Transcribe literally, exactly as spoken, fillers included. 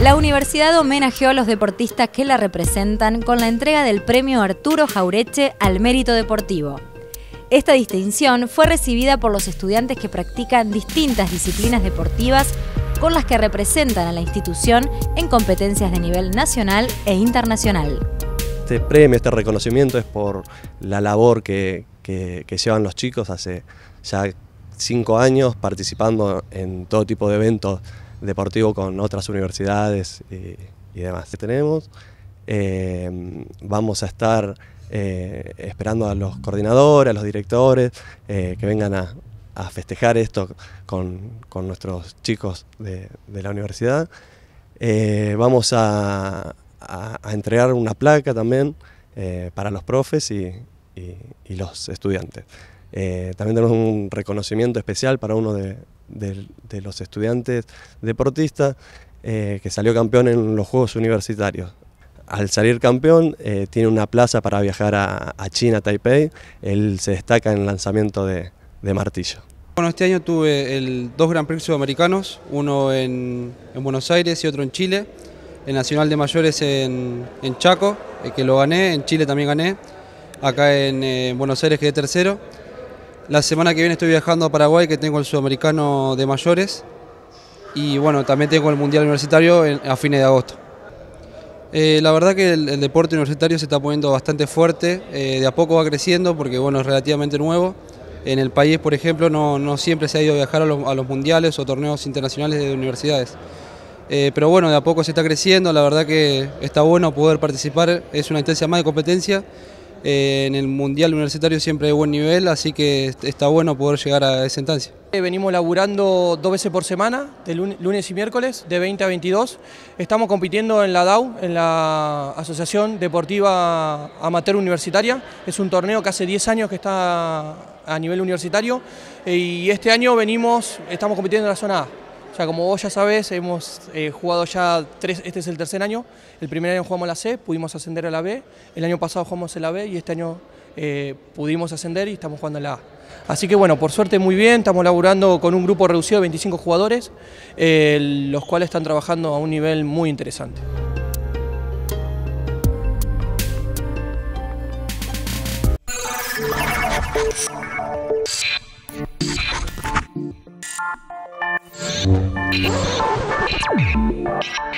La universidad homenajeó a los deportistas que la representan con la entrega del premio Arturo Jauretche al mérito deportivo. Esta distinción fue recibida por los estudiantes que practican distintas disciplinas deportivas con las que representan a la institución en competencias de nivel nacional e internacional. Este premio, este reconocimiento es por la labor que, que, que llevan los chicos hace ya cinco años participando en todo tipo de eventos deportivos con otras universidades y, y demás. Tenemos, eh, vamos a estar eh, esperando a los coordinadores, a los directores, eh, que vengan a, a festejar esto con, con nuestros chicos de, de la universidad. Eh, vamos a, a, a entregar una placa también eh, para los profes y, y, y los estudiantes. Eh, también tenemos un reconocimiento especial para uno de, de, de los estudiantes deportistas eh, que salió campeón en los Juegos Universitarios. Al salir campeón eh, tiene una plaza para viajar a, a China, Taipei. Él se destaca en el lanzamiento de, de martillo. Bueno, este año tuve el, dos Gran Prix sudamericanos, uno en, en Buenos Aires y otro en Chile. El Nacional de Mayores en, en Chaco, eh, que lo gané, en Chile también gané. Acá en, eh, en Buenos Aires quedé tercero. La semana que viene estoy viajando a Paraguay, que tengo el sudamericano de mayores. Y bueno, también tengo el mundial universitario en, a fines de agosto. Eh, la verdad que el, el deporte universitario se está poniendo bastante fuerte, eh, de a poco va creciendo porque bueno, es relativamente nuevo. En el país, por ejemplo, no, no siempre se ha ido a viajar a los, a los mundiales o torneos internacionales de universidades. Eh, pero bueno, de a poco se está creciendo, la verdad que está bueno poder participar, es una instancia más de competencia. Eh, en el mundial universitario siempre hay buen nivel, así que está bueno poder llegar a esa instancia. Venimos laburando dos veces por semana, de lunes y miércoles, de veinte a veintidós. Estamos compitiendo en la D A U, en la Asociación Deportiva Amateur Universitaria. Es un torneo que hace diez años que está a nivel universitario y este año venimos, estamos compitiendo en la zona A. O sea, como vos ya sabés, hemos eh, jugado ya tres, este es el tercer año. El primer año jugamos la C, pudimos ascender a la B. El año pasado jugamos en la B y este año eh, pudimos ascender y estamos jugando en la A. Así que bueno, por suerte muy bien, estamos laburando con un grupo reducido de veinticinco jugadores, eh, los cuales están trabajando a un nivel muy interesante. We'll be right back.